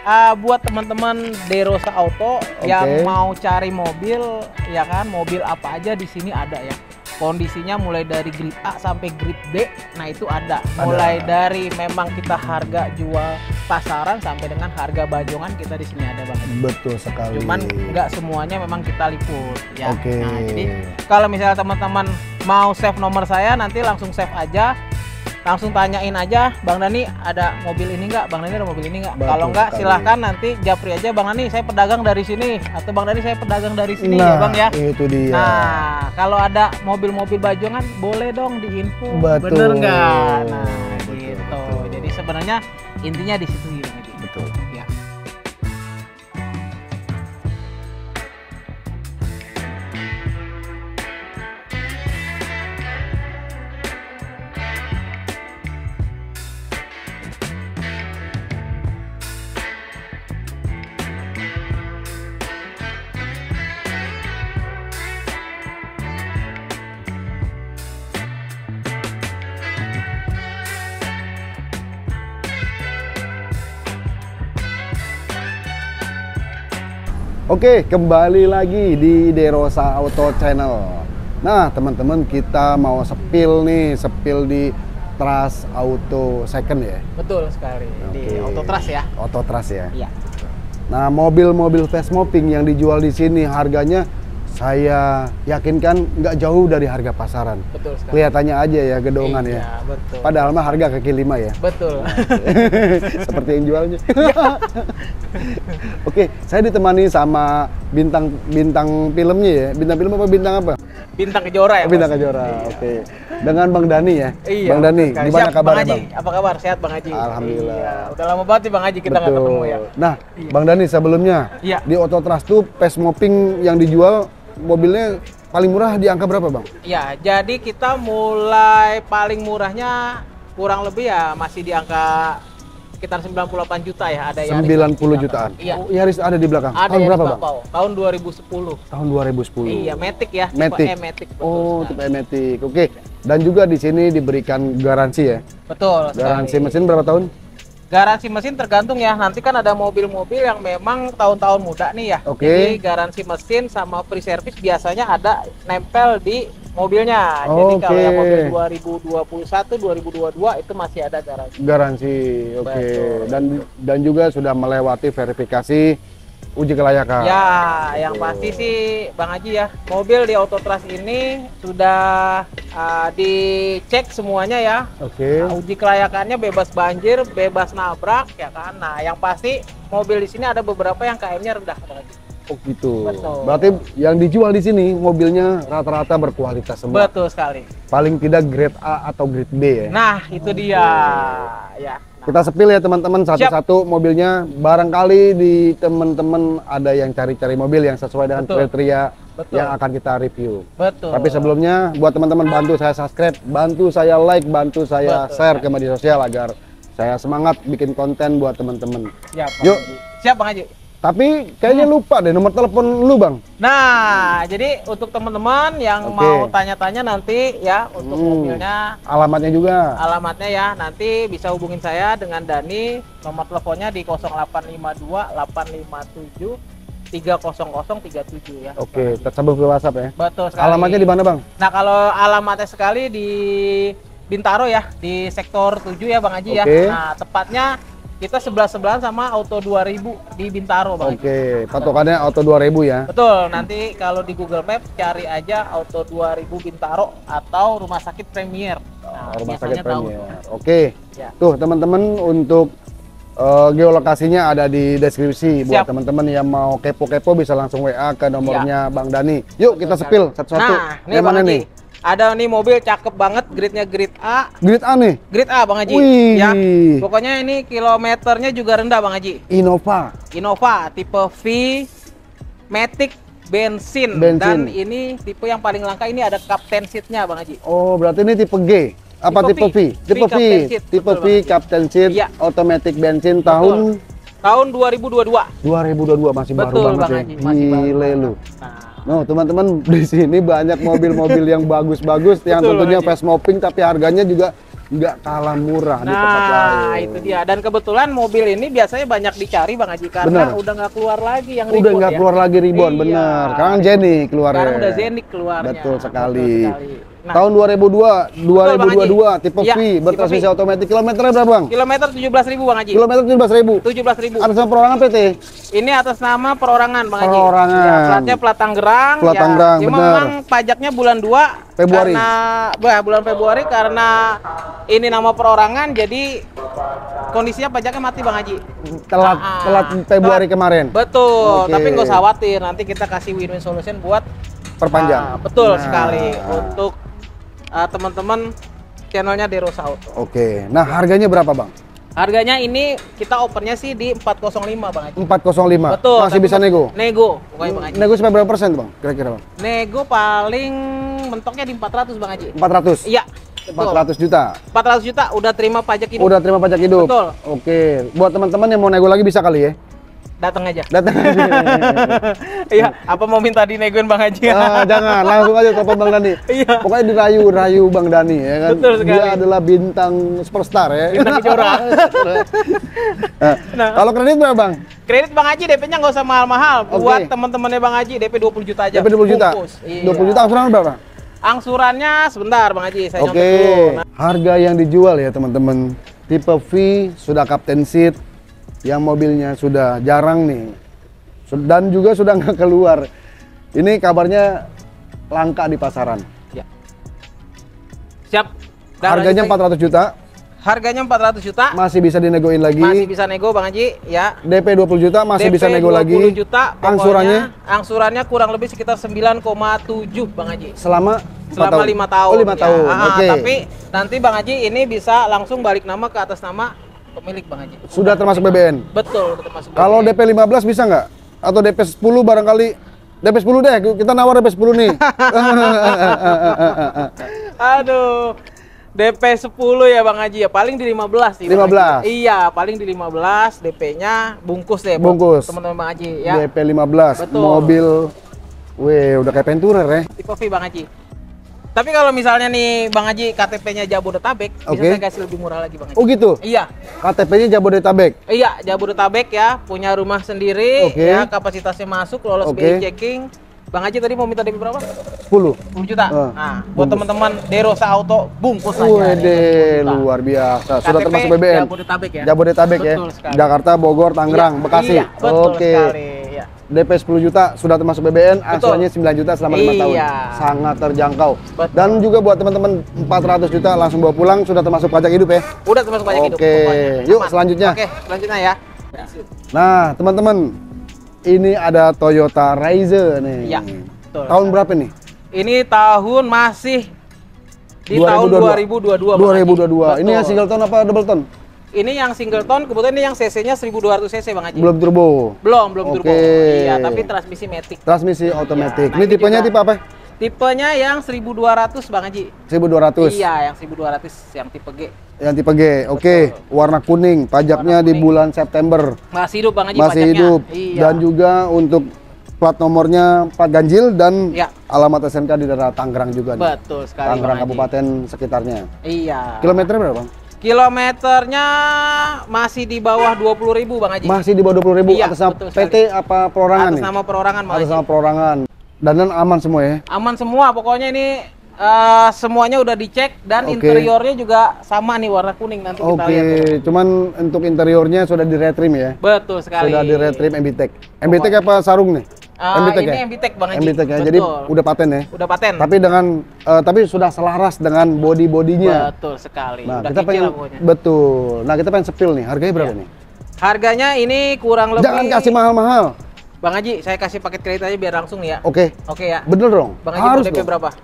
buat teman-teman Derosa Auto yang mau cari mobil, ya kan, mobil apa aja di sini ada ya. Kondisinya mulai dari grade A sampai grade B, nah itu ada. Mulai dari memang kita harga jual pasaran sampai dengan harga bajongan kita di sini ada banget. Betul sekali. Cuman nggak semuanya memang kita liput ya. Nah, jadi kalau misalnya teman-teman mau save nomor saya, nanti langsung save aja. Langsung tanyain aja, Bang Dani ada mobil ini nggak? Bang Dani ada mobil ini nggak? Kalau nggak silahkan nanti japri aja, Bang Dani saya pedagang dari sini, atau Bang Dani saya pedagang dari sini, ya Bang ya. Itu dia. Nah kalau ada mobil-mobil bajongan boleh dong diinfo, bener nggak? Nah gitu. Jadi sebenarnya intinya di situ ya. Betul. Ya. Oke, kembali lagi di Derosa Auto Channel. Nah, teman-teman, kita mau sepil di Trust Auto Second ya. Betul sekali. Di Auto Trust ya. Auto Trust ya. Iya. Nah, mobil-mobil fast moving yang dijual di sini harganya saya yakinkan nggak jauh dari harga pasaran. Betul sekali. Kelihatannya aja ya gedongan ya. Betul. Padahal mah harga kaki lima ya. Betul. Seperti yang jualnya. Oke, saya ditemani sama bintang filmnya ya. Bintang film apa bintang apa? Bintang Kejora ya. Bintang Kejora. Iya. Oke. Dengan Bang Dani ya. Iya. Bang Dani, gimana kabarnya Bang? Apa kabar? Sehat Bang Haji? Alhamdulillah. Iya. Udah lama banget nih Bang Haji kita nggak ketemu ya. Nah, Bang Dani sebelumnya di Auto Trust tuh fast moving yang dijual mobilnya paling murah di angka berapa Bang? Ya, jadi kita mulai paling murahnya kurang lebih ya masih di angka sekitar 98 juta ya, ada Yaris 90 jutaan. Iya. Oh, Yaris ada di belakang. Ada tahun berapa Bang? Tahun 2010. Tahun 2010. Iya, Matic ya, Matic. tipe E-Matic. Tipe E-Matic. Oke. Dan juga di sini diberikan garansi ya. Betul. Garansi mesin berapa tahun? Garansi mesin tergantung ya, nanti kan ada mobil-mobil yang memang tahun-tahun muda nih ya. Jadi garansi mesin sama free service biasanya ada nempel di mobilnya. Jadi kalau yang mobil 2021, 2022 itu masih ada garansi. Garansi, oke. Dan juga sudah melewati verifikasi uji kelayakan. Ya, yang pasti sih Bang Haji ya, mobil di Auto Trust ini sudah dicek semuanya ya. Oke. Uji kelayakannya bebas banjir, bebas nabrak ya kan. Nah, yang pasti mobil di sini ada beberapa yang KM-nya rendah Bang Haji. Oh gitu. Betul. Berarti yang dijual di sini mobilnya rata-rata berkualitas semua. Betul sekali. Paling tidak grade A atau grade B ya. Nah, itu dia ya. Kita sepil ya teman-teman satu-satu mobilnya. Barangkali di teman-teman ada yang cari-cari mobil yang sesuai dengan kriteria yang akan kita review. Betul. Tapi sebelumnya buat teman-teman bantu saya subscribe, bantu saya like, bantu saya share ke media sosial agar saya semangat bikin konten buat teman-teman. Yuk. Siap Bang Haji. Tapi kayaknya lupa deh nomor telepon lu Bang. Nah, jadi untuk teman-teman yang mau tanya-tanya nanti ya untuk mobilnya, alamatnya juga. Alamatnya ya nanti bisa hubungin saya dengan Dani. Nomor teleponnya di 0852 857 30037 ya. Oke, tersambung ke WhatsApp ya. Betul sekali. Alamatnya di mana Bang? Nah, kalau alamatnya sekali di Bintaro ya, di sektor 7 ya Bang Haji ya. Nah, tepatnya kita sebelah-sebelahan sama Auto 2000 di Bintaro Bang. Oke, patokannya Auto 2000 ya. Betul, nanti kalau di Google Map cari aja Auto 2000 Bintaro atau Rumah Sakit Premier. Nah, Rumah Sakit Premier. Tahu. Oke. Ya. Tuh teman-teman untuk geolokasinya ada di deskripsi. Buat teman-teman yang mau kepo-kepo bisa langsung WA ke nomornya Bang Dani. Yuk kita sepil satu-satu. Nah, ini yang mana nih? Ada nih mobil cakep banget, grade-nya grade A. Grade A nih? Grade A Bang Haji. Wih. Ya. Pokoknya ini kilometernya juga rendah Bang Haji. Innova Tipe V Matic bensin. Dan ini tipe yang paling langka, ini ada Captain Seat-nya Bang Haji. Oh, berarti ini tipe G. Apa tipe V? Tipe V. Tipe V Captain Seat automatic bensin tahun 2022. 2022 masih baru banget ya. Gile lu. No, teman-teman di sini banyak mobil-mobil yang bagus-bagus yang tentunya fast moving tapi harganya juga nggak kalah murah di tempat Nah, lain. itu dia. Dan kebetulan mobil ini biasanya banyak dicari Bang Haji karena Bener. udah nggak keluar lagi yang Udah Reborn nggak ya. keluar lagi Reborn, Iya. bener. Sekarang Jenny keluarnya. Sekarang udah Zenic keluarnya. Betul sekali. Nah, Tahun 2022 tipe Iya, V bertransmisi tipe V. otomatis. Kilometernya berapa, Bang? kilometer 17.000 Bang Haji. Kilometer 17.000. 17.000. Atas nama perorangan PT. Ini atas nama perorangan Bang Haji. Perorangan. Ya, platnya plat Tangerang. Plat Tangerang, Cuma bener. memang pajaknya bulan 2 Februari. bulan Februari karena ini nama perorangan jadi kondisinya pajaknya mati Bang Haji. Telat Februari kemarin. Betul, Oke. tapi nggak usah khawatir, nanti kita kasih win-win solution buat Perpanjang. betul Nah. sekali untuk teman-teman channelnya Derosa Auto. Oke. Nah, harganya berapa, Bang? Harganya ini kita opennya sih di 405 Bang Haji. 405. Betul. Masih tapi bisa nego. Nego, pokoknya Bang Haji. Nego sampai berapa persen, Bang? Kira-kira, Bang? Nego paling mentoknya di 400 Bang Haji. 400. Iya. Betul. 400 juta. 400 juta udah terima pajak hidup. Udah terima pajak hidup. Betul. Oke. Buat teman-teman yang mau nego lagi bisa kali ya. Datang aja. Datang aja. Iya, apa mau minta dinegoin Bang Haji? Jangan, langsung aja telepon Bang Dani. Iya. Pokoknya dirayu Bang Dani ya kan. Betul sekali. Dia adalah bintang superstar ya. Bintang Kejora. Nah, kalau kredit berapa, Bang? Kredit Bang Haji DP-nya nggak usah mahal-mahal. Oke. Buat teman-temannya Bang Haji DP 20 juta aja. DP 20 juta. Bungkus. Iya. 20 juta angsuran berapa? Angsurannya sebentar Bang Haji, saya Oke. nyontek dulu. Nah, Harga yang dijual ya, teman-teman. Tipe V sudah captain seat, yang mobilnya sudah jarang nih. Dan juga sudah nggak keluar. Ini kabarnya langka di pasaran. ya. Siap. Dan Harganya lanjut, 400 juta, harganya 400 juta. masih bisa dinegoin lagi. Masih bisa nego Bang Haji, ya. DP 20 juta masih DP bisa nego 20 lagi. juta, pokoknya Angsurannya angsurannya kurang lebih sekitar 9,7 Bang Haji. selama 5 tahun. Oh, 5 ya. tahun. Oke. Tapi nanti Bang Haji ini bisa langsung balik nama ke atas nama pemilik Bang Haji. Sudah termasuk BBN. Betul, udah termasuk. Kalau BBM. DP 15 bisa nggak? Atau DP 10 barangkali? DP 10 deh, kita nawar DP 10 nih. Aduh. DP 10 ya Bang Haji ya, paling di 15 sih. Bang 15? Haji. Iya, paling di 15, DP-nya bungkus deh. Bungkus. Teman-teman Bang Haji ya. DP 15, Betul. mobil, weh udah kayak Venturer ya. Tipe V Bang Haji. Tapi kalau misalnya nih Bang Haji KTP-nya Jabodetabek, bisa Oke. saya kasih lebih murah lagi Bang Haji. Oh gitu? Iya. KTP-nya Jabodetabek? Iya, Jabodetabek ya, punya rumah sendiri, Oke. ya kapasitasnya masuk, lolos Oke. BI checking. Bang Haji tadi mau minta DP berapa? 10. 10 juta. Nah, buat bungkus. teman-teman Derosa Auto bungkus aja. Wede, 10 juta. luar biasa. Sudah KTP termasuk BBN? Jabodetabek ya. Jabodetabek ya? Betul sekali. Jakarta, Bogor, Tangerang, Iya, Bekasi? Iya, betul Oke. sekali. Ya. DP 10 juta sudah termasuk BBN, angsurannya 9 juta selama 5 tahun. Iya. Sangat terjangkau. Betul. Dan juga buat teman-teman 400 juta langsung bawa pulang, sudah termasuk pajak hidup ya? Udah termasuk pajak hidup. Oke. pokoknya. Yuk, Aman. selanjutnya. Oke, selanjutnya ya. Nah, teman-teman, ini ada Toyota Raiser nih. Iya, betul. Tahun berapa nih? Ini tahun masih di 2022. tahun 2022. Bang 2022. Haji. Ini yang Betul. single tone apa double tone? Ini yang single tone, kebetulan ini yang cc-nya 1200 cc Bang Haji. Belum turbo. Belum turbo. Oke. Iya, tapi transmisi matic. Transmisi otomatis. Nah, Ini tipenya juga tipe apa? Tipenya yang 1200 Bang Haji. 1200. Iya, yang 1200 yang tipe G. Yang tipe G. Oke, warna kuning. Pajaknya Warna di kuning. bulan September. Masih hidup Bang Haji Masih pajaknya. hidup. Iya. Dan juga untuk plat nomornya plat ganjil dan Iya. alamat SMK di daerah Tangerang juga nih. Betul sekali Tangerang Bang Haji. Kabupaten sekitarnya. Iya. Kilometernya berapa, Bang? Kilometernya masih di bawah 20.000 Bang Haji. Masih di bawah 20.000 Iya, atas nama betul PT apa perorangan Atas nih? nama perorangan Bang Atas Haji. nama perorangan. Dan aman semua ya? Aman semua, pokoknya ini semuanya udah dicek dan Oke. interiornya juga sama nih warna kuning nanti kita Oke, lihat. Tuh. cuman untuk interiornya sudah di retrim ya? Betul sekali. Sudah di retrim MBTEK. MBTEK apa sarung nih? MBTEK ini ya? MBTEK Bang Haji. MBTEK ya, Betul. jadi udah paten ya? Udah paten. Tapi dengan tapi sudah selaras dengan body-bodinya. Betul sekali. Nah, udah kita kecil pengen lah pokoknya. betul. Nah, kita pengen sepil nih. Harganya berapa Iya. nih? Harganya ini kurang lebih. Jangan kasih mahal-mahal. Bang Haji, saya kasih paket kredit aja biar langsung nih ya. Oke. Oke ya. Bener dong. Bang Haji Harus mau DP dong. berapa?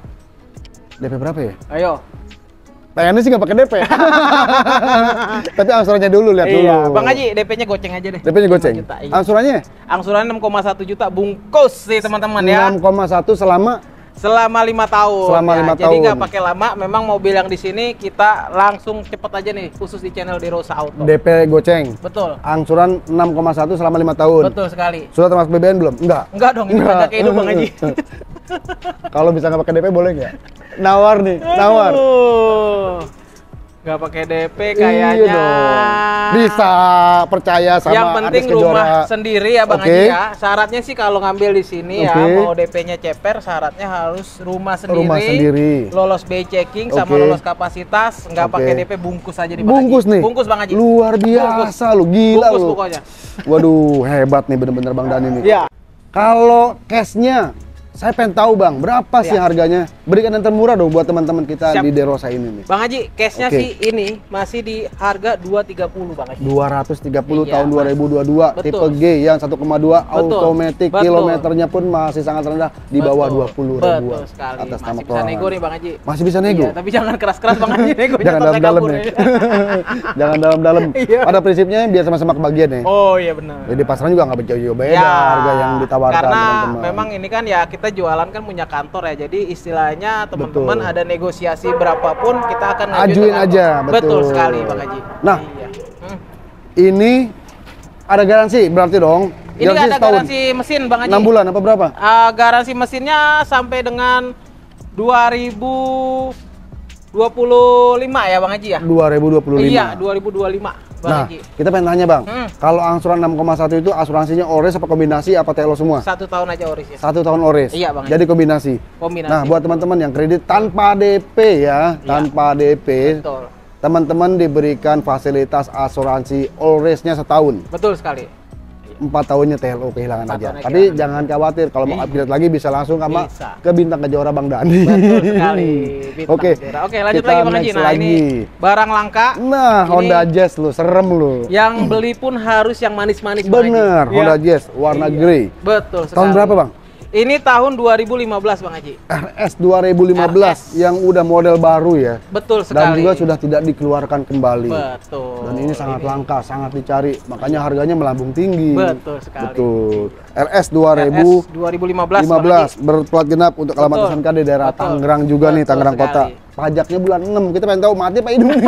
DP berapa ya? Ayo. Pengennya sih nggak pakai DP. Tapi angsurannya dulu lihat dulu. Iya, Bang Haji DP-nya goceng aja deh. DP-nya 5 goceng. juta, iya. Angsurannya Angsuran 6,1 juta bungkus sih teman-teman ya. 6,1 Selama 5 tahun. Selama ya. 5 Jadi tahun. nggak pakai lama. Memang mobil yang di sini kita langsung cepet aja nih, khusus di channel Derosa Auto. DP goceng. Betul. Angsuran 6,1 selama 5 tahun. Betul sekali. Sudah termasuk BBN belum? Enggak. Enggak dong, ini pajak hidup Bang Haji. Kalau bisa nggak pakai DP boleh nggak? Nawar nih, nawar. Aduh. Nggak pakai DP Iya kayaknya. dong. Bisa percaya sama Yang penting artis Kejora. rumah sendiri ya Bang Oke. Haji ya. Syaratnya sih kalau ngambil di sini ya, Oke. mau DP-nya ceper, syaratnya harus rumah sendiri. Rumah sendiri. Lolos BI checking sama Oke. lolos kapasitas, nggak Oke. pakai DP, bungkus aja di Bang Bungkus Haji. nih. Bungkus Bang Haji. Luar biasa lu, gila Bungkus lu. pokoknya. Waduh, hebat nih bener-bener Bang Dani nih. Iya. Kalau cashnya, saya pengen tahu Bang, berapa sih Iya. harganya? Berikan yang termurah dong buat teman-teman kita Siap. di Derosa ini nih. Bang Haji, cashnya Oke. sih ini masih di harga 230 Bang Haji. 230 Iya, tahun Mas. 2022, Betul. tipe G yang 1,2 Betul. automatic, Betul. kilometernya pun masih sangat rendah di bawah Betul. 20 Betul ribuan sekali. atas nama Masih bisa perorangan. nego nih Bang Haji. Masih bisa nego? Iya, tapi jangan keras-keras Bang Haji negonya. Jangan ntar saya dalam-dalam kabur ya. Jangan dalam-dalam. Iya. Pada prinsipnya biar sama-sama kebagian ya. Oh iya benar. Jadi pasaran juga nggak jauh-jauh beda Ya, harga yang ditawarkan karena teman-teman. memang ini kan ya kita jualan kan punya kantor ya, jadi istilahnya teman-teman Betul. ada negosiasi berapapun kita akan ngajuin Ajuin ke kantor. aja, Betul betul. sekali Bang Haji. Nah, iya. Ini ada garansi berarti dong? Ini ada setahun. garansi mesin Bang Haji. 6 bulan apa berapa? Garansi mesinnya sampai dengan 2025 ya Bang Haji ya? 2025. Iya, 2025 Bang Nah, Haji. kita pengen tanya Bang, Hmm. kalau angsuran 6,1 itu asuransinya ores apa kombinasi apa TLO semua? 1 tahun aja oris ya. 1 tahun ores. Iya, Bang. Jadi kombinasi. Kombinasi. Nah, buat teman-teman yang kredit tanpa DP ya, Iya. tanpa DP, Betul. teman-teman diberikan fasilitas asuransi all race-nya setahun. Betul sekali. 4 tahunnya TLO kehilangan 4 aja. tahunnya Tapi kehilangan. jangan khawatir kalau mau Iya. upgrade lagi bisa langsung sama Bisa. ke Bintang Kejora Bang Dani. Betul sekali. Bintang Oke. Kejora. Oke, lanjut Kita lagi Bang Haji. next Nah, lagi. ini barang langka. Nah, Ini Honda Jazz lu, serem lu. yang beli pun harus yang manis-manis Bang Haji. Bener, Iya. Honda Jazz warna Iya. grey. Betul sekali. Tahun berapa Bang? Ini tahun 2015 Bang Haji. RS 2015 yang udah model baru ya. Betul Dan sekali. juga sudah tidak dikeluarkan kembali. Betul. Dan ini sangat langka, sangat dicari. Makanya harganya melambung tinggi. Betul sekali. Betul. RS RS 2015 2015 Bang Haji. berplat genap untuk alamat Betul. SNK di daerah Betul. Tangerang juga nih, Betul Tangerang Kota. sekali. Pajaknya bulan 6. Kita pengen tahu mati apa hidup nih.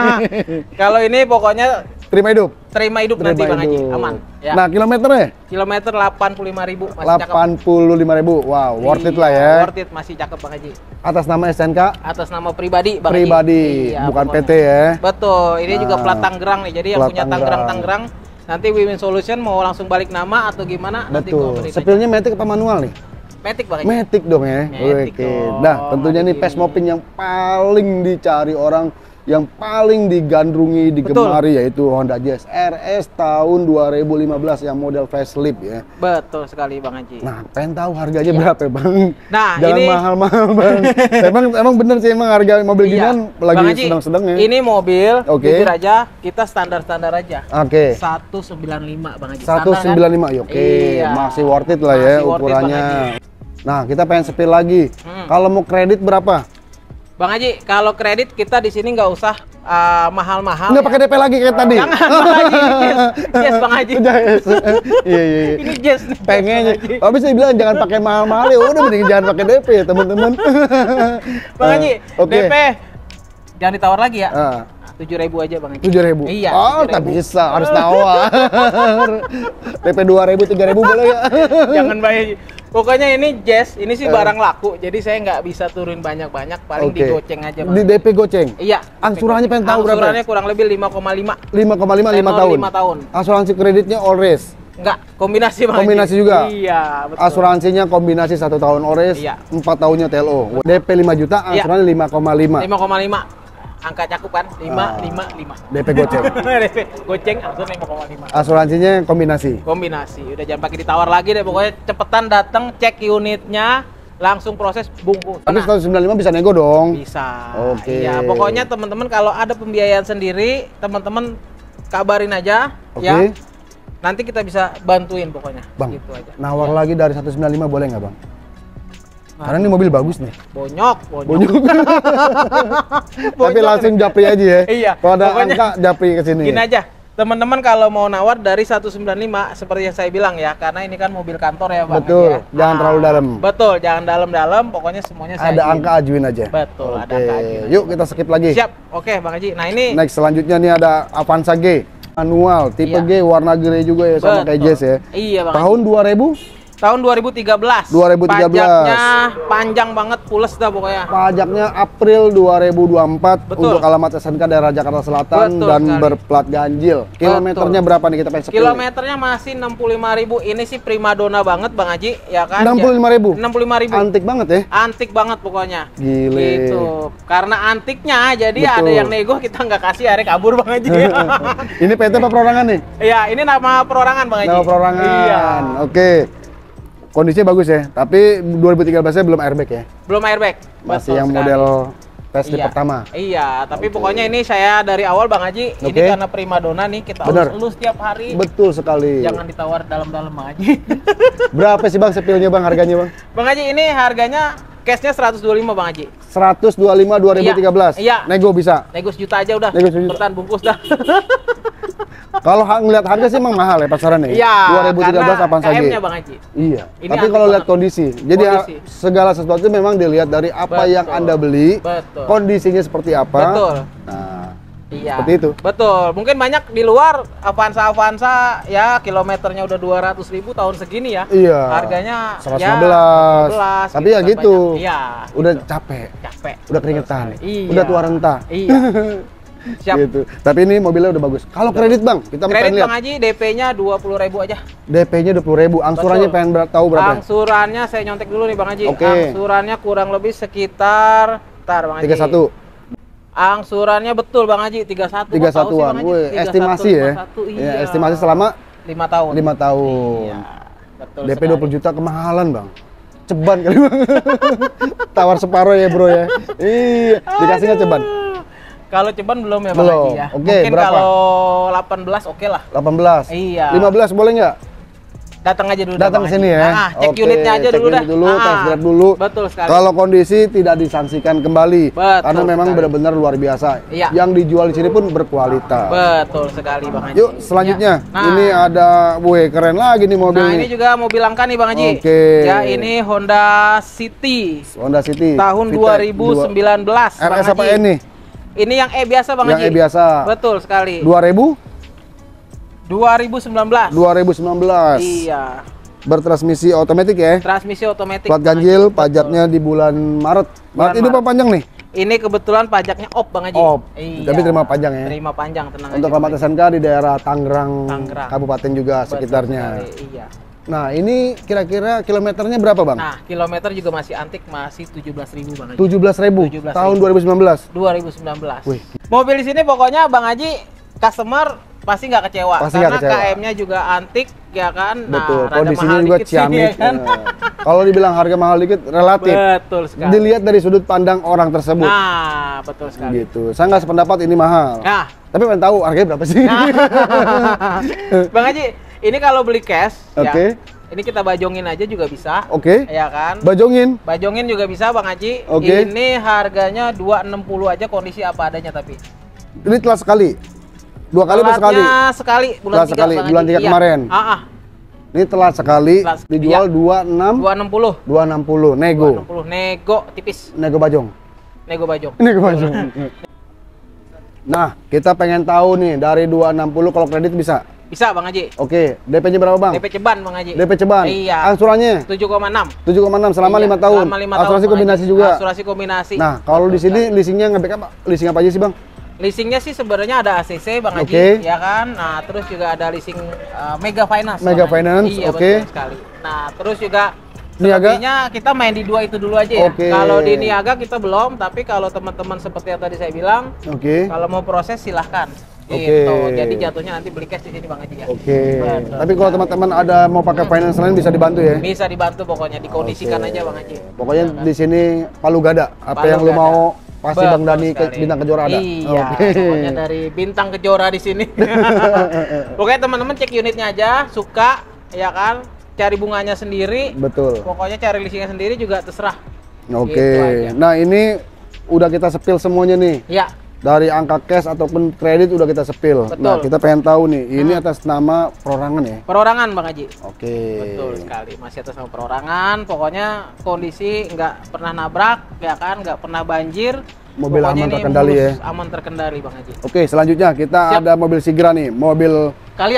Kalau ini pokoknya Terima hidup. terima hidup nanti Terima Bang Haji. hidup. Aman. Ya. Nah, kilometernya Kilometer 85.000 masih cakep. 85.000. Wow, worth it lah ya. Worth it, masih cakep Bang Haji. Atas nama SNK Atas nama pribadi Bang Haji. pribadi, Iya, bukan pokoknya. PT ya. Betul, ini juga Nah, plat Tangerang nih. Jadi yang plat punya Tangerang nanti Wiwin Solution mau langsung balik nama atau gimana nanti gua Betul. beri Sepilnya matic apa manual nih? Matic Bang Haji. Matic dong ya. Matic Oke. dong. Nah, tentunya nih Ada PES gini. mopping yang paling dicari orang, yang paling digandrungi, digemari yaitu Honda Jazz RS tahun 2015 yang model facelift ya. Betul sekali Bang Haji. Nah, pengen tahu harganya Iya. berapa ya, Bang? Nah, Jangan ini- mahal-mahal, Bang. emang bener sih emang harga mobil ginian Bang lagi Haji, sedang-sedang ya. Ini mobil Oke. jujur aja kita standar-standar aja. Oke. 195 Bang Haji. Standar, 195 ya, oke. Iya. Masih worth it lah ya Masih worth it, Bang ukurannya. Haji. Nah, kita pengen sepil lagi. Kalau mau kredit berapa? Bang Haji, kalau kredit kita di sini nggak usah mahal-mahal. Nggak ya. pakai DP lagi kayak tadi. Jangan Bang Haji, yes Bang Haji. Yes. Iya, iya. Ini jazz nih. Pengen. Bang Haji. Habis saya bilang jangan pakai mahal-mahal ya. Udah mending jangan pakai DP ya, teman-teman. Bang Haji, Oke. DP jangan ditawar lagi ya. Ah. 7.000 aja Bang Haji. 7.000. Iya. Oh, 7.000. tak bisa, harus tawar. DP 2.000, 3.000 boleh ya? Jangan bayar. Pokoknya ini jazz, ini sih barang laku. Jadi saya nggak bisa turun banyak-banyak, paling Oke. digoceng aja Bang. Di DP goceng. Iya. Angsurannya pengen tahu berapa? Angsurannya kurang lebih 5,5. 5,5 5 Tenor tahun. 5 tahun. Asuransi kreditnya all race. Enggak, kombinasi Bang Haji. Kombinasi juga? Iya, betul. Asuransinya kombinasi 1 tahun ores, Iya. 4 tahunnya TLO. DP 5 juta, Iya. angsurannya 5,5. 5,5. Angka cakupan Ah. 555. DP goceng. DP goceng angsuran 5,5. Asuransinya kombinasi. Kombinasi. Udah jangan pakai ditawar lagi deh, pokoknya cepetan datang cek unitnya, langsung proses bungkus. Tapi Nah, 195 bisa nego dong. bisa. Oke. Iya, pokoknya teman-teman kalau ada pembiayaan sendiri, teman-teman kabarin aja Oke. ya. Nanti kita bisa bantuin pokoknya. Bang, Gitu aja. nawar Ya. lagi dari 195 boleh nggak Bang? Nah, Karena ini mobil bagus nih. bonyok. Bonyok. Tapi Bonyok langsung nih. japri aja ya. Iya, Kalau ada pokoknya angka japri ke sini. Gini aja, teman-teman kalau mau nawar dari 195 seperti yang saya bilang ya, karena ini kan mobil kantor ya Bang. Betul, Haji ya. jangan terlalu dalam. Betul, jangan dalam-dalam, pokoknya semuanya saya Ada ajuin. angka ajuin aja. Betul, ada Oke. angka ajuin. Yuk kita skip lagi. Siap, oke Bang Haji. Nah ini Next selanjutnya nih ada Avanza G. Manual, tipe Iya. G, warna grey juga ya sama kayak betul. Jazz ya. Iya Bang Tahun 2000? Haji. Tahun 2013. 2013. Pajaknya panjang banget, pules dah pokoknya. Pajaknya April 2024. Betul. Untuk alamat SNK daerah Jakarta Selatan. Betul dan sekali. berplat ganjil. Kilometernya berapa nih kita pengen sepil? Kilometernya masih 65.000. Ini sih primadona banget Bang Haji, ya kan? 65.000. 65.000. Antik banget ya. Antik banget pokoknya. Gile. Gitu. Karena antiknya, jadi Betul. ada yang nego kita nggak kasih, akhirnya kabur Bang Haji. Ini PT apa perorangan nih? Iya, ini nama perorangan Bang Haji. Nama perorangan. Iya. Oke. Kondisinya bagus ya, tapi 2013-nya belum airbag ya. Belum airbag. Masih Betul yang sekali. model test Iya. pertama. Iya, tapi pokoknya ini saya dari awal Bang Haji, ini Oke. karena primadona nih kita Bener. elus tiap hari. Betul sekali. Jangan ditawar dalam-dalam Bang Haji. Berapa sih Bang sepilnya Bang, harganya Bang? Bang Haji, ini harganya cashnya 125 Bang Haji. 125 2013. Iya. Nego bisa. Nego sejuta aja udah. Nego sejuta. Bertahan bungkus dah. Kalau ngeliat harga sih emang mahal ya pasarannya. Iya. 2013 apaan saja. KM-nya Bang Haji. Iya. Ini Tapi antik kalau lihat banget. kondisi, jadi Kondisi. segala sesuatu memang dilihat dari apa Betul. yang Anda beli, Betul. kondisinya seperti apa. Betul. Nah, Iya. seperti itu. Betul. Mungkin banyak di luar Avanza ya kilometernya udah 200.000 tahun segini ya. Iya. Harganya 115. ya, Tapi ya kan gitu. banyak. Iya. Udah capek, Capek. udah keringetan, Iya. udah tua renta. Iya. Siap. Gitu. Tapi ini mobilnya udah bagus. Kalau kredit Bang, kita pengen Kredit lihat. Bang Haji DP-nya 20.000 aja. DP-nya 20.000, angsurannya Betul. pengen tahu berapa? Angsurannya saya nyontek dulu nih Bang Haji. Oke. Angsurannya kurang lebih sekitar Bang Haji. 31. Angsurannya betul Bang Haji 31. 31-an. Wih, estimasi ya. 51, Iya, iya. estimasi selama 5 tahun. 5 tahun. Iya. Betul DP sekali. 20 juta kemahalan, Bang. Ceban kali, Bang. Tawar separuh ya, Bro ya. Iya, dikasih nggak ceban? Kalau ceban belum ya Bang Belum. Haji ya. Oke, Mungkin berapa? kalau 18 oke lah. 18. Iya. 15 boleh nggak? Datang aja dulu. Datang Bang sini Haji. ya. Ah, cek Oke, unitnya aja cek dulu unit dah. dulu, test drive dulu. Betul sekali. Kalau kondisi tidak disanksikan kembali. Betul Karena memang sekali. benar-benar luar biasa. Iya. Yang dijual di sini pun berkualitas. Betul sekali Bang Haji. Yuk, selanjutnya. Ya. Nah. Ini ada, wih, keren lagi nih mobil Nah, nih. ini juga mobil langka nih Bang Haji. Oke. Ya, ini Honda City Honda City. tahun VTEC 2019. Bang RS apa Haji. N nih? Ini yang E biasa Bang Yang Haji. E biasa. Betul sekali. 2000? 2019. 2019. Iya. Bertransmisi otomatis ya. Transmisi otomatis. Plat ganjil, pajaknya di bulan Maret. Maret itu Maret. apa panjang nih? Ini kebetulan pajaknya op Bang Haji. Op. Iya. Tapi terima panjang ya. Terima panjang, tenang Untuk aja. alamat SNK di daerah Tangerang, Tangerang. Kabupaten juga Betul sekitarnya. sekali, Iya. Nah, ini kira-kira kilometernya berapa, Bang? Nah, kilometer juga masih antik, masih 17.000 Bang Haji. 17.000 17.000. tahun 2019. 2019. Wih. Mobil di sini pokoknya Bang Haji customer pasti nggak kecewa Pasti nggak karena kecewa. KM-nya juga antik ya kan. Betul, Nah, rada kondisinya mahal juga dikit sih, ciamik. ya kan? Kalau dibilang harga mahal dikit, relatif. Betul sekali. Dilihat dari sudut pandang orang tersebut. Nah, betul sekali. Gitu. Saya nggak sependapat ini mahal. Nah, Tapi pengen tahu harganya berapa sih? Bang Haji, ini kalau beli cash Oke. ya. Ini kita bajongin aja juga bisa. Oke. Ya kan? Bajongin. Bajongin juga bisa Bang Haji. Oke. Ini harganya 260 aja, kondisi apa adanya tapi. Ini telah sekali. Dua kali apa sekali? Telatnya sekali bulan Telat 3 sekali, Bang bulan Haji. 3 Iya. kemarin. Ini telat sekali. Telat. Dijual Iya. 26 260. 260 nego. 260 nego tipis. Nego bajong. Nego bajong. Nego bajong. Nah, kita pengen tahu nih dari 260 kalau kredit bisa. Bisa Bang Haji. Oke, DP-nya berapa, Bang? DP ceban Bang Haji. DP ceban. Iya. Angsurannya 7,6. 7,6 selama Iya, 5 tahun. Selama 5 Asuransi tahun, Bang kombinasi Haji. juga. Asuransi kombinasi. Nah, kalau di sini leasingnya nge-backup apa? Leasing apa aja sih, Bang? Leasingnya sih sebenarnya ada ACC Bang Haji, Oke. ya kan. Nah, terus juga ada leasing Mega Finance. Mega Bang Haji. Finance, Iya, oke. betul sekali. Nah, terus juga Niaga? selebihnya kita main di dua itu dulu aja ya. Oke. Kalau di Niaga kita belum, tapi kalau teman-teman seperti yang tadi saya bilang, Oke. kalau mau proses silahkan. Oke. Gitu. Jadi jatuhnya nanti beli cash di sini Bang Haji ya. Oke. Betul. Tapi kalau teman-teman ada mau pakai finance lain bisa dibantu ya. Bisa dibantu pokoknya, dikondisikan Oke. aja Bang Haji. Pokoknya Ya kan? di sini palu gada. Apa Palu yang lu gada. mau pasti Bang Betul Dani ke sekali. bintang kejora ada. Iya, Oke. pokoknya dari bintang kejora di sini. Pokoknya teman-teman cek unitnya aja, suka, ya kan? Cari bunganya sendiri. Betul. Pokoknya cari leasingnya sendiri juga terserah. Oke. Gitu aja. Nah, ini udah kita sepil semuanya nih. Ya, Dari angka cash ataupun kredit udah kita sepil. Betul. Nah, kita pengen tahu nih, ini atas nama perorangan ya. perorangan Bang Haji. Oke. Betul sekali, masih atas nama perorangan. Pokoknya kondisi nggak pernah nabrak, ya kan? Nggak pernah banjir. Mobil Pokoknya aman ini terkendali mulus, ya. Aman terkendali Bang Haji. Oke, selanjutnya kita Siap. ada mobil Sigra nih, mobil Kali ya?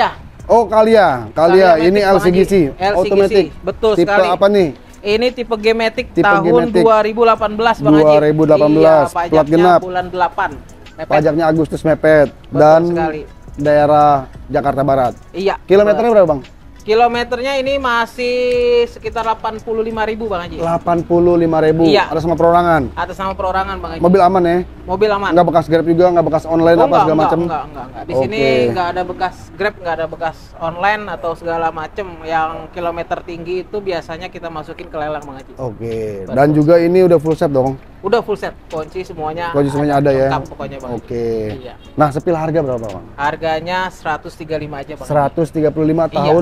Oh, Kalia. Ini LCGC. Automatic. Betul tipe sekali. apa nih? Ini tipe G-Matic Tipe tahun G-Matic. 2018 Bang Haji. 2018, Iya, plat pajaknya genap. bulan 8. Mepet. Pajaknya Agustus mepet. Betul Dan sekali. daerah Jakarta Barat. Iya. Kilometernya berapa, Bang? Kilometernya ini masih sekitar 85.000 Bang Haji. 85.000. Iya. Ada sama perorangan. Atas nama perorangan Bang Haji. Mobil aman ya? Mobil aman. Nggak bekas Grab juga, nggak bekas online apa segala macam. Enggak. Di sini nggak ada bekas Grab, nggak ada bekas online atau segala macam. Yang kilometer tinggi itu biasanya kita masukin ke lelang Bang Haji. Oke. Dan juga ini udah full set dong? Udah full set, kunci semuanya. Kunci semuanya ada ya? Lengkap pokoknya Bang. Oke. Iya. Nah, sepil harga berapa, Bang? Harganya 135 aja Bang. 135 Iya. tahun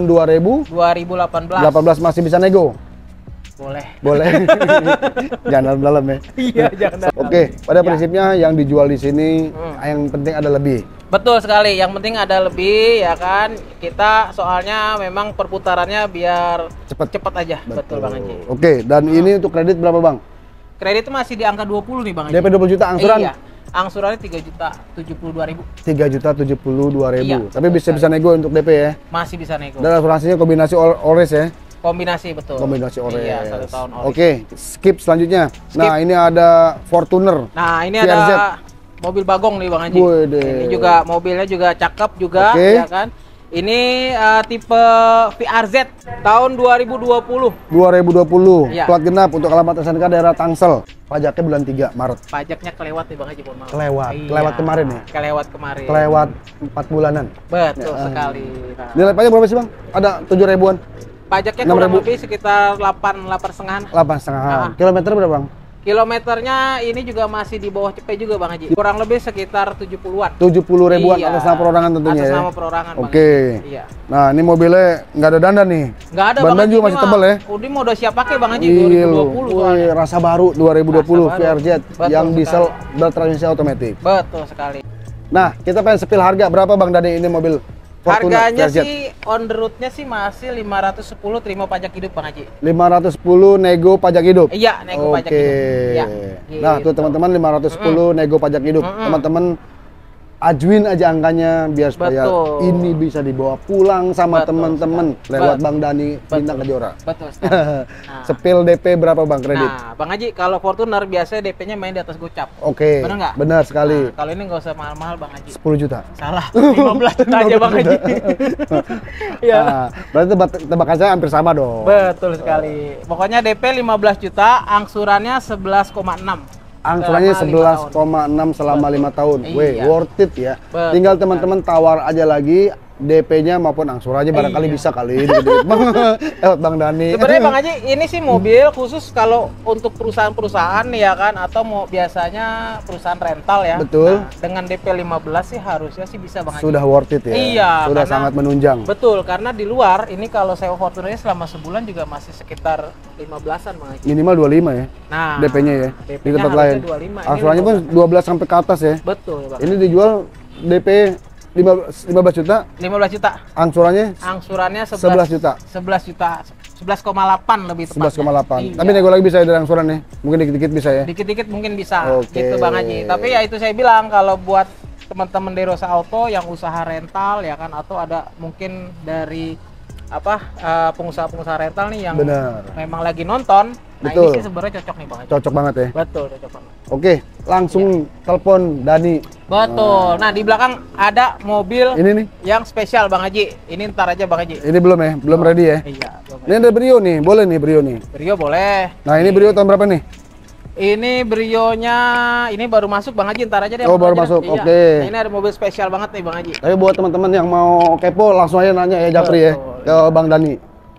2018. 18 masih bisa nego? Boleh. Boleh. Jangan dalam-dalam ya. Iya, jangan. Oke, pada Ya. prinsipnya yang dijual di sini yang penting ada lebih. Betul sekali, yang penting ada lebih ya kan. Kita soalnya memang perputarannya biar cepat aja. Betul Bang Haji. Oke, dan ini untuk kredit berapa, Bang? Kredit masih di angka 20 nih Bang Haji. DP 20 juta angsuran? Iya. Angsurannya 3.072.000. 3.072.000. Iya, Tapi bisa nego untuk DP ya. Masih bisa nego. Dan asuransinya kombinasi Ores ya. Kombinasi betul. Kombinasi Ores. Iya, 1 tahun Ores. Oke, skip selanjutnya. Nah, ini ada Fortuner. Nah, ini VRZ. ada mobil bagong nih Bang Haji. Wede. Ini juga mobilnya juga cakep juga Oke. ya kan. Ini tipe VRZ tahun 2020. 2020. Iya. Plat genap untuk alamat SNK daerah Tangsel. Pajaknya bulan 3 Maret. Pajaknya kelewat nih Bang Haji, mohon maaf. Kelewat. Iya, Kelewat kemarin ya? Kelewat kemarin. Kelewat 4 bulanan. Betul sekali. Nah, Nilai pajak berapa sih, Bang? Ada 7 ribuan. pajaknya 6.000. kurang lebih sekitar 8,5-an. 8,5. Kilometer berapa, Bang? Kilometernya ini juga masih di bawah cepet juga Bang Haji. Kurang lebih sekitar 70-an. 70 ribuan Iya. atas nama perorangan tentunya Atas ya. nama perorangan Bang Oke. Haji. Iya. Nah, ini mobilnya nggak ada dandan nih. Nggak ada Ban Bang Haji. juga ini masih mah tebal ya. Udah mau udah siap pakai Bang Haji Iya, 2020 soalnya. rasa baru 2020 Rasa baru. VRZ Betul yang sekali. diesel bertransmisi otomatis. Betul sekali. Nah, kita pengen sepil harga berapa Bang Dani ini mobil Fortuner Harganya VRZ? sih on the road-nya sih masih 510 terima pajak hidup Bang Haji. 510 nego pajak hidup. Iya, nego pajak hidup. Ya, Nah, tuh gitu. teman-teman 510 nego pajak hidup. Teman-teman ajuin aja angkanya biar supaya Betul. ini bisa dibawa pulang sama Betul teman-teman sekali. lewat Betul. Bang Dani Bintang Kejora. Betul sekali. Nah, Sepil DP berapa Bang kredit? nah, Bang Haji kalau Fortuner biasanya DP-nya main di atas gocap. Oke. Bener nggak? Benar sekali. Nah, kalau ini nggak usah mahal-mahal Bang Haji. 10 juta. Salah, 15 juta aja Bang Haji. Iya. Nah, berarti tebakan saya hampir sama dong. Betul sekali. Pokoknya DP 15 juta, angsurannya 11,6. Angsurannya Selama 11,6 selama 5 tahun. Iya. Weh, worth it ya. Betul Tinggal teman-teman tawar aja lagi DP-nya maupun angsurannya barangkali Iya. bisa kali dikit-dikit. Lewat Bang Dani. Sebenarnya Bang Haji, ini sih mobil khusus kalau untuk perusahaan-perusahaan ya kan, atau mau biasanya perusahaan rental ya. Betul. Nah, dengan DP 15 sih harusnya sih bisa Bang Haji. Sudah worth it ya. Iya, Sudah karena- sangat menunjang. Betul, karena di luar ini kalau sewa Fortunernya selama sebulan juga masih sekitar 15-an Bang Haji. Minimal 25 ya. Nah, DP-nya ya. DP-nya Di tempat harusnya lain. 25. Ini Angsurannya pun 12 sampai ke atas ya. Betul Bang. Ini dijual DP 15 juta, 15 juta. angsurannya Angsurannya 11 juta. 11 juta. 11,8 lebih tepatnya. 11,8. Iya. Tapi nego lagi bisa ya dari angsuran nih. Mungkin dikit-dikit bisa ya. Dikit-dikit mungkin bisa Oke. gitu Bang Haji. Tapi ya itu saya bilang kalau buat teman-teman Derosa Auto yang usaha rental ya kan, atau ada mungkin dari pengusaha-pengusaha rental nih yang Benar. memang lagi nonton. Nah, Betul. ini sih sebenarnya cocok nih Bang Haji. Cocok banget ya. Betul, cocok banget. Oke, langsung telepon Dani. Betul. Nah, di belakang ada mobil Ini nih. yang spesial Bang Haji. Ini ntar aja Bang Haji. Ini belum ya? Belum ready ya? Iya, belum. Ini ada Brio nih, boleh nih Brio nih. Brio boleh. Nah, ini Brio tahun berapa nih? Ini Brio-nya ini baru masuk Bang Haji, ntar aja deh. Oh, Bang baru Haji. masuk. Iya. Oke. Nah, ini ada mobil spesial banget nih Bang Haji. Tapi buat teman-teman yang mau kepo langsung aja nanya ya Japri ya Betul. ke Bang Dani.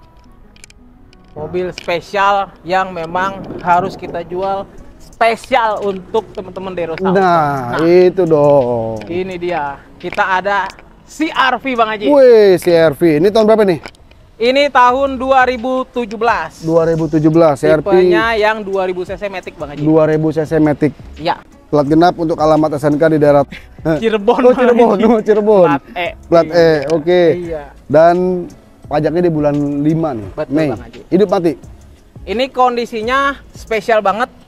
Mobil spesial yang memang harus kita jual spesial untuk teman-teman Derosa Auto. Nah, itu dong. Ini dia. Kita ada CR-V Bang Haji. Wih, CR-V. Ini tahun berapa nih? Ini tahun 2017. 2017 CR-V Tipenya yang 2000 cc Matic Bang Haji. 2000 cc Matic. Iya. Plat genap untuk alamat SNK di daerah Cirebon. Oh, Bang Cirebon, Haji. oh, Cirebon. Plat E. Plat E, oke. Iya. Dan pajaknya di bulan 5 nih, Betul, Mei. Bang Haji. Hidup mati. Ini kondisinya spesial banget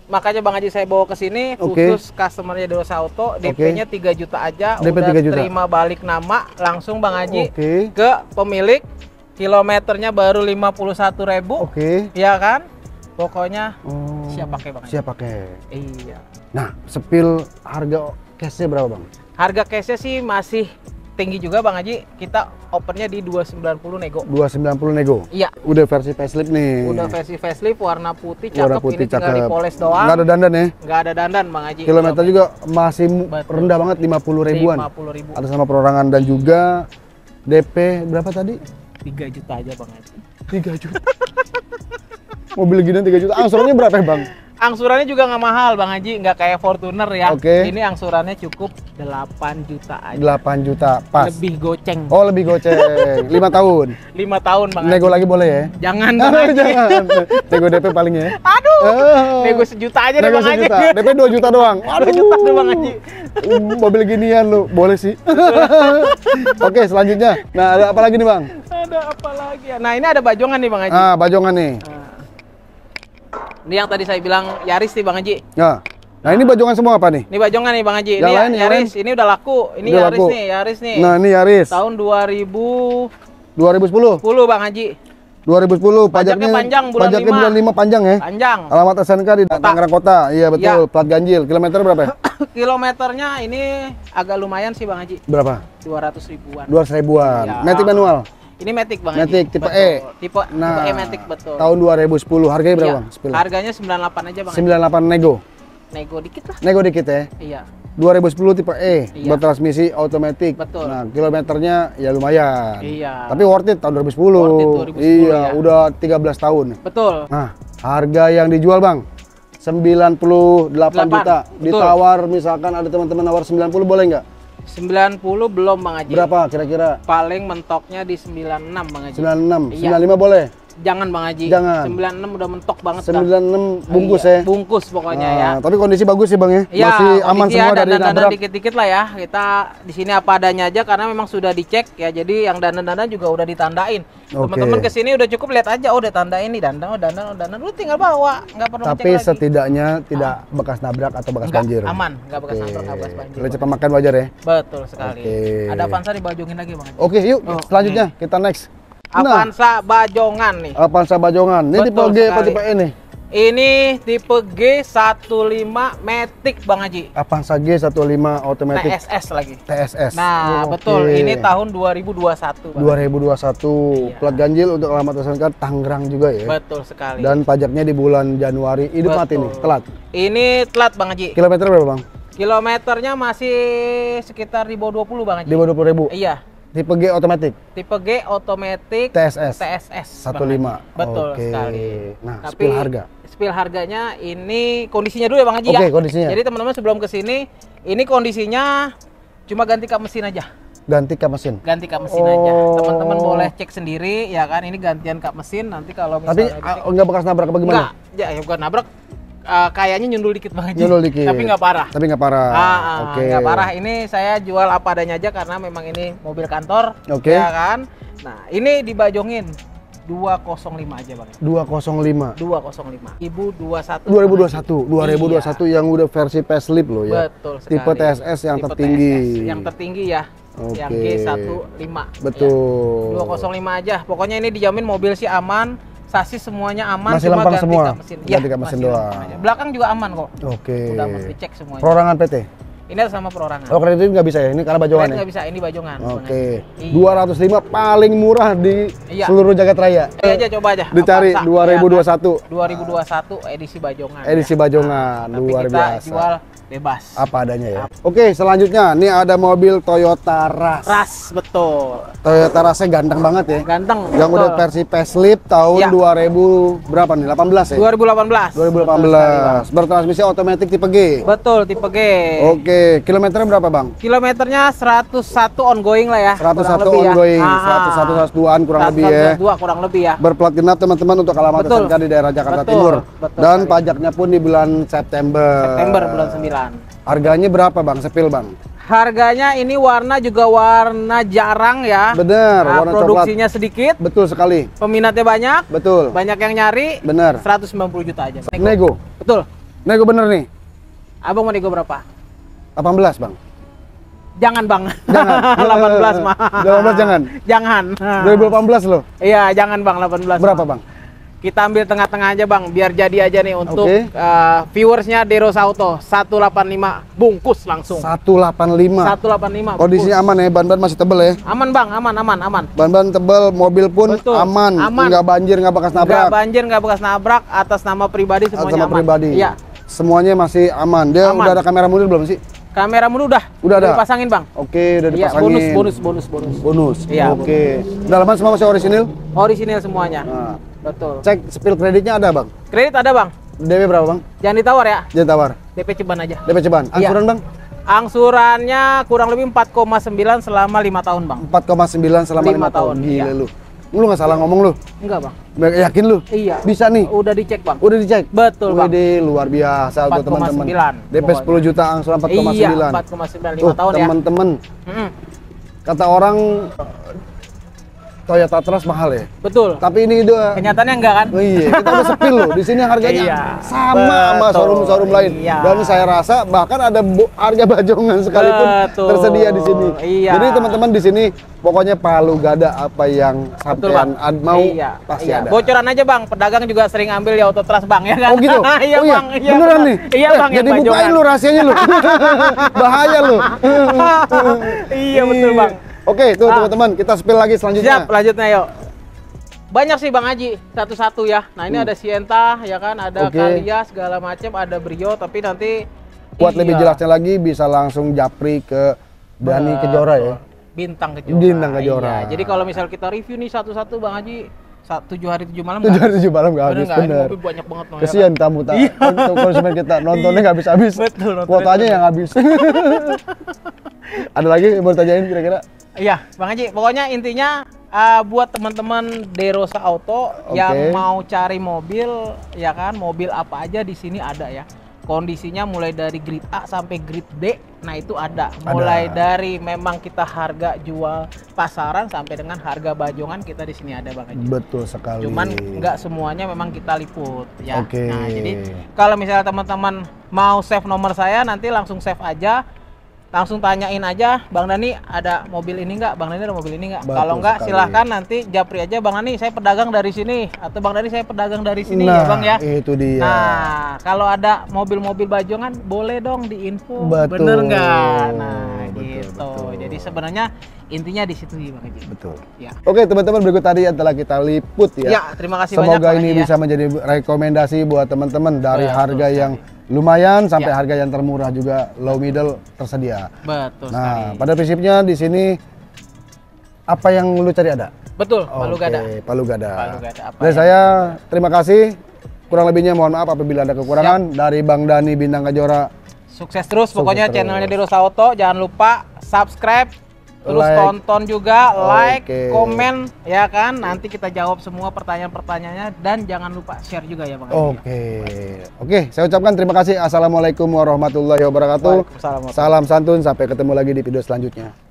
makanya Bang Haji saya bawa ke sini khusus customernya Derosa Auto, DP-nya 3 juta aja, DP udah 3 juta. terima balik nama langsung Bang Haji ke pemilik, kilometernya baru 51.000. Ya kan? Pokoknya siap pakai Bang Haji. Siap pakai. Iya. Nah, spill harga cashnya berapa Bang? Harga cashnya sih masih tinggi juga Bang Haji, kita opennya di 290 nego. 290 nego? Iya. Udah versi facelift nih. Udah versi facelift, warna putih, cakep. Warna putih, ini tinggal dipoles doang. Nggak ada dandan ya? Nggak ada dandan Bang Haji. Kilometer juga masih rendah banget, 50 ribuan. 50.000. Ada sama perorangan dan juga DP berapa tadi? 3 juta aja Bang Haji. 3 juta. Mobil gini 3 juta. Angsurannya berapa ya Bang? Angsurannya juga nggak mahal Bang Haji, nggak kayak Fortuner ya. Oke. Ini angsurannya cukup 8 juta aja. 8 juta pas. Lebih goceng. Oh, lebih goceng. 5 tahun. 5 tahun Bang Haji. Nego lagi boleh ya? Jangan Bang Haji. Jangan. Nego DP paling ya. Aduh. Nego sejuta aja deh Nego Bang Haji. sejuta. DP 2 juta doang. 2 juta deh Bang Haji. Mobil ginian lu, boleh sih. Oke, selanjutnya. Nah, ada apa lagi nih Bang? Ada apa lagi ya? Nah, ini ada bajongan nih Bang Haji. Ah, bajongan nih. Ini yang tadi saya bilang Yaris nih Bang Haji. Nah, ini bajongan semua apa nih? Ini bajongan nih Bang Haji. Yang Ini lain, Yaris, ini udah laku. Ini udah Yaris laku. nih, Yaris nih. Nah, ini Yaris. Tahun 2010 2010. Bang Haji. 2010 Pajaknya panjang, bulan pajaknya 5. bulan 5 panjang ya. Panjang. Alamat SNK di Tangerang Kota. Iya betul, plat ganjil. Kilometer berapa ya? Kilometernya ini agak lumayan sih Bang Haji. Berapa? 200 ribuan. 200 ribuan. Ya. Matic manual. Ini Matic Bang Haji. Matic tipe Betul. E. Tipe Nah, E Matic betul. Tahun 2010. Harganya berapa Iya. Bang? Spill. Harganya 98 aja Bang Haji. 98 nego. Nego dikit lah. Nego dikit ya. Iya. 2010 tipe E, Iya. bertransmisi otomatis. Betul. Nah, kilometernya ya lumayan. Iya. Tapi worth it tahun 2010. Worth it 2010, iya, ya. udah 13 tahun. Betul. Nah, harga yang dijual Bang 98 juta. Betul. Ditawar misalkan ada teman-teman nawar 90 boleh nggak? 90 belum Bang Haji. Berapa kira-kira? Paling mentoknya di 96 Bang Haji. 96. Iya. 95 boleh? Jangan Bang Haji. Jangan. 96 udah mentok banget. 96 bungkus Iya, ya. Bungkus pokoknya ya. Tapi kondisi bagus sih Bang ya. Iya, Masih aman semua dari nabrak. dikit-dikit lah ya. Kita di sini apa adanya aja karena memang sudah dicek ya. Jadi yang dandan-dandan juga udah ditandain. Teman-teman kesini udah cukup lihat aja, oh udah tandain nih dandan, lu tinggal bawa, nggak perlu Tapi ngecek lagi. setidaknya tidak bekas nabrak atau bekas Nggak, banjir. aman, nggak bekas nabrak, nggak bekas banjir. Lecet pemakan wajar ya. Betul sekali. Oke. Ada Avanza dibajongin lagi Bang Haji. Oke, yuk selanjutnya kita next. Avanza bajongan nih. Avanza bajongan. Ini tipe Betul G apa sekali. tipe E nih? Ini tipe G15 Matic Bang Haji. Avanza G15 automatic TSS lagi. TSS. Nah, Oke. betul. Ini tahun 2021 Bang. 2021. Iya. Plat ganjil untuk alamat SNK Tangerang juga ya. Betul sekali. Dan pajaknya di bulan Januari. Hidup mati nih, telat. Ini telat Bang Haji. Kilometer berapa Bang? Kilometernya masih sekitar di bawah 20 Bang Haji. Di bawah 20.000. Iya. Tipe G automatic Tipe G automatic TSS TSS 15. Bang Haji. Betul Oke. sekali. Nah, Tapi spill harga. Spill harganya ini kondisinya dulu ya Bang Haji ya. Oke, kondisinya. Jadi teman-teman sebelum ke sini ini kondisinya cuma ganti kap mesin aja. Ganti kap mesin. Ganti kap mesin aja. Teman-teman boleh cek sendiri ya kan, ini gantian kap mesin nanti kalau Tapi misalnya nggak bekas nabrak apa gimana? enggak, ya bukan nabrak, kayaknya nyundul dikit Bang Haji. Nyundul dikit. Tapi nggak parah. Tapi nggak parah. Oke. Nggak parah. Ini saya jual apa adanya aja karena memang ini mobil kantor. Oke. Ya kan. Nah ini dibajongin 205 aja Bang. 205. 205. 2021. 2021 yang udah versi facelift loh ya. Betul sekali. Tipe TSS yang Tipe tertinggi. TSS yang tertinggi ya. Oke. Yang G15. Betul. Ya. 205 aja. Pokoknya ini dijamin mobil sih aman. Sasis semuanya aman, Masih cuma lempang ganti semua? kap mesin. Ganti kap mesin masih doang. lempang aja. Belakang juga aman kok. Oke. Udah mesti cek semuanya. Perorangan PT? Ini sama perorangan. Oh, kredit nggak bisa ya? Ini karena bajongan ya? Nggak bisa, ini bajongan. Oke. Iya. 205 paling murah di Iya. seluruh jagat raya. Ini aja coba aja. Dicari Avanza, 2021. ya kan? 2021 edisi bajongan. Edisi bajongan, Tapi luar kita biasa. jual bebas. Apa adanya ya. Oke, selanjutnya nih ada mobil Toyota Rush. Ras, betul. Toyota Rush-nya ganteng banget ya. Ganteng. Yang udah betul. versi facelift tahun Iya. 2000 berapa nih? 18 ya? 2018. 2018. Bertransmisi otomatis tipe G. Betul, tipe G. Oke, kilometernya berapa, Bang? Kilometernya 101 ongoing lah ya. 101 kurang lebih ya. ongoing, 101 102-an kurang lebih ya. 102 kurang lebih ya. Berplat genap teman-teman untuk alamat Betul. SNK di daerah Jakarta Betul. Timur. Betul Dan sekali. pajaknya pun di bulan September. September bulan 9. Harganya berapa, Bang? Sepil, Bang. Harganya ini warna juga warna jarang ya. Bener, Nah, warna produksinya sedikit, Betul sekali. peminatnya banyak, Betul. banyak yang nyari. Bener. 190 juta aja. Nego. Betul. Nego bener nih. Abang mau nego berapa? 18 bang. Jangan bang. Jangan. 18 mah. 18 jangan. Jangan. 2018 loh. Iya jangan bang 18. Berapa bang? Kita ambil tengah-tengah aja bang, biar jadi aja nih untuk viewersnya Derosa Auto 185 bungkus langsung. 185. 185. Kondisinya aman ya, ban-ban masih tebel ya. Aman bang, aman. Ban-ban tebel, mobil pun Betul. aman, Aman. nggak banjir, nggak bekas nabrak. Nggak banjir, nggak bekas nabrak, atas nama pribadi semuanya Sama aman. pribadi. Iya. Semuanya masih aman. Dia Aman. udah ada kamera mundur belum sih? Kamera mundur udah ada. dipasangin bang. Oke, udah Iya, dipasangin. bonus. Iya. Oke. Dalaman semua masih orisinil? Orisinil semuanya. Nah, Betul. cek spill kreditnya ada bang? Kredit ada bang. DP berapa bang? Jangan ditawar ya. Jangan tawar. DP ceban aja. DP ceban. Angsuran bang? Angsurannya kurang lebih 4,9 selama 5 tahun bang. 4,9 selama 5 tahun. Gila iya. lu. Lu nggak salah ngomong lu. Enggak bang. Yakin lu? Iya. Bisa nih. Udah dicek bang. Udah dicek. Betul bang. Wede, luar biasa tuh teman-teman. 4,9 DP 10 juta angsuran 4,9. Iya 4,9 5 tahun ya. Teman-teman. Kata orang Toyota Trust mahal ya. Betul. Tapi ini udah Kenyataannya enggak kan? oh iya, kita udah sepil loh. Di sini harganya Iya. sama sama Betul. showroom-showroom lain. Iya. Dan saya rasa bahkan ada harga bajongan sekalipun Betul. tersedia di sini. Iya. Jadi teman-teman di sini pokoknya palu gada apa yang Betul sampean bang. mau Iya. pasti Iya. ada. Bocoran aja bang, pedagang juga sering ambil di Auto Trust bang ya kan? Oh gitu? Iya Oh bang. Iya, beneran benar. nih? Iya bang. Jadi yang bukain bajongan. lu rahasianya lu. Bahaya lu. Iya betul bang. Oke, tuh teman-teman, kita spill lagi selanjutnya. Siap, lanjutnya yuk. Banyak sih Bang Haji, satu-satu ya. Nah ini ada Sienta, ya kan, ada Oke. Kalia segala macam, ada Brio, tapi nanti Buat lebih jelasnya lagi bisa langsung japri ke Dani Kejora ya. Bintang Kejora. Bintang Kejora. Iya. Jadi kalau misal kita review nih satu-satu Bang Haji, 7 hari 7 malam 7 hari 7 malam nggak habis, nggak? Ini bener. mobil banyak banget loh, Kesian tamu untuk konsumen kita, nontonnya nggak habis-habis. Betul, nontonnya Kuotanya yang habis. Ada lagi yang mau tanyain kira-kira? Iya, Bang Haji. Pokoknya intinya buat teman-teman Derosa Auto yang mau cari mobil, ya kan, mobil apa aja di sini ada ya. Kondisinya mulai dari grade A sampai grade D, nah itu ada. Mulai dari memang kita harga jual pasaran sampai dengan harga bajongan kita di sini ada Bang Haji. Betul sekali. Cuman nggak semuanya memang kita liput ya. Oke. Nah jadi kalau misalnya teman-teman mau save nomor saya, nanti langsung save aja. Langsung tanyain aja, Bang Dani ada mobil ini nggak? Bang Dani ada mobil ini nggak? Kalau nggak silahkan nanti japri aja, Bang Dani saya pedagang dari sini, atau Bang Dani saya pedagang dari sini ya Bang ya. Itu dia. Nah kalau ada mobil-mobil bajongan boleh dong diinfo, Betul. bener nggak? Nah Betul, gitu. betul. Jadi sebenarnya intinya di situ Bang Haji. Betul. Ya. Oke teman-teman, berikut tadi yang telah kita liput ya. Ya terima kasih banyak. Semoga Bang ini Haji, bisa menjadi rekomendasi buat teman-teman dari Betul harga sekali. yang lumayan sampai Ya. harga yang termurah juga, low middle tersedia. Betul Nah, sekali. pada prinsipnya di sini apa yang lu cari ada? Betul, Palu Oke, Gada. Palu Gada. Palu Gada, apa Dan yang- saya terima kasih. Kurang lebihnya mohon maaf apabila ada kekurangan. Dari Bang Dani Bintang Kejora. Sukses terus pokoknya terus. channelnya Derosa Auto. Jangan lupa subscribe, terus Like. tonton juga, like, Oke. komen, ya kan. Nanti kita jawab semua pertanyaan-pertanyaannya dan jangan lupa share juga ya Bang Haji. Oke, saya ucapkan terima kasih. Assalamualaikum warahmatullahi wabarakatuh. Waalaikumsalam. Salam santun, sampai ketemu lagi di video selanjutnya.